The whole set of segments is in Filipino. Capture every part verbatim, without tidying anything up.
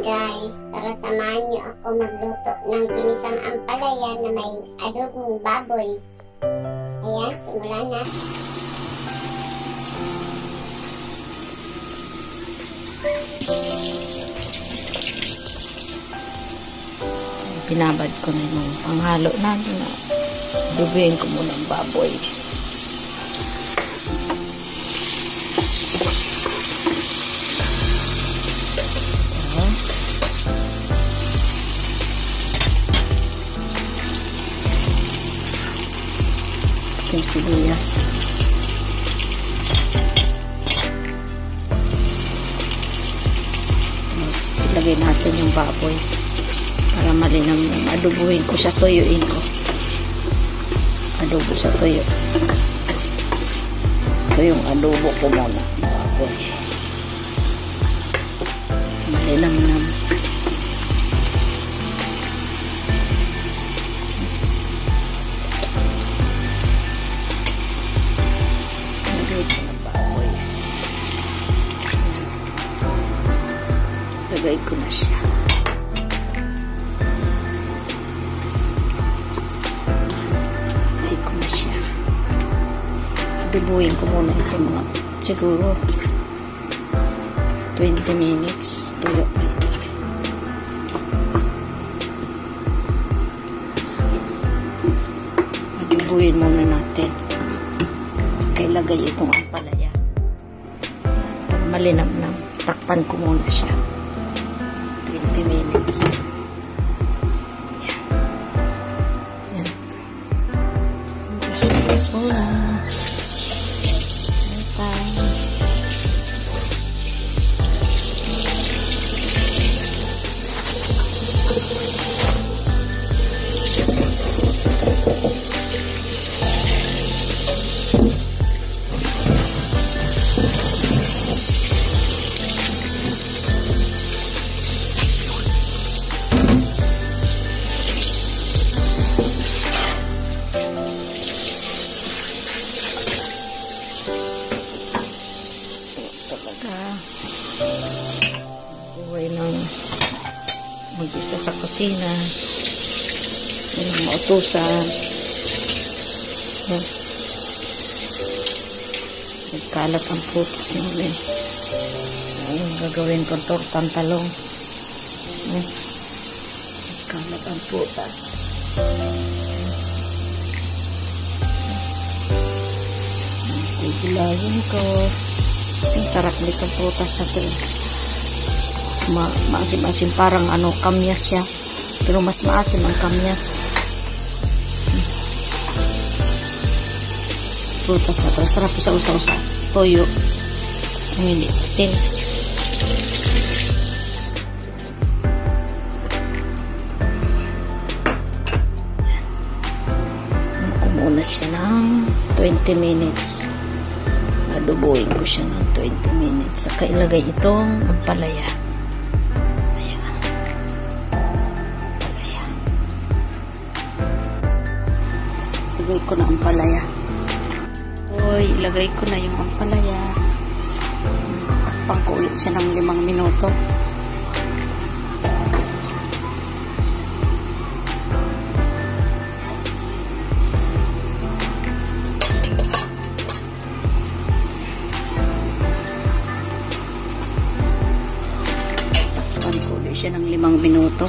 guys, para samahan niyo ako magluto ng ginisang ampalaya na may adobong baboy. Ayan, simulan na. Pinabad ko na yung panghalo natin na adobohin ko muna ang baboy. Yung sibuyas. Tapos, ilagay natin yung baboy para malinam yung adobuhin ko siya, tuyuin ko. Adobo sa tuyo. Ito yung adobo ko muna. Baboy. Malinam-nam. Lagay ko na siya. Lagay ko na siya. Adobuhin ko muna ito mga siguro twenty minutes. Tuyo na ito. Adobuhin muna natin. Saka ilagay itong ampalaya. Para malinam-nam. Takpan ko muna siya. twenty minutes. Yan. Yan. Tapos muna. Ayan. Buhay ng mag-isa sa kusina, yung mautusan. Nagkalat ang putos yun eh. Ayun, gagawin kong tortang talong. Nagkalat ang putas. Igilayin ko. Ang sarap nitong prutas na ito. Ma maasim-asim, parang ano, kamyas siya. Pero mas maasim ang kamyas. Hmm. Prutas na ito. Sarap sa usaw-usaw. Toyo. Ang hindi asin. Kumuna siya ng twenty minutes. Adobohin ko siya ng twenty minutes. Saka ilagay itong ampalaya. Ayan. Ampalaya. Ilagay ko na ampalaya. Uy, ilagay ko na yung ampalaya. Takpan ko ulit siya ng limang minuto. Ulit siya ng limang minuto.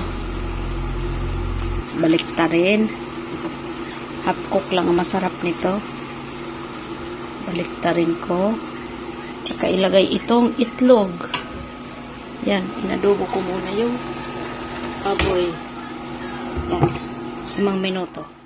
Balik ta rin. Half cook lang ang masarap nito. Balik ta rin ko. Saka ilagay itong itlog. Yan, inadobo ko muna yung baboy. Yan, limang minuto.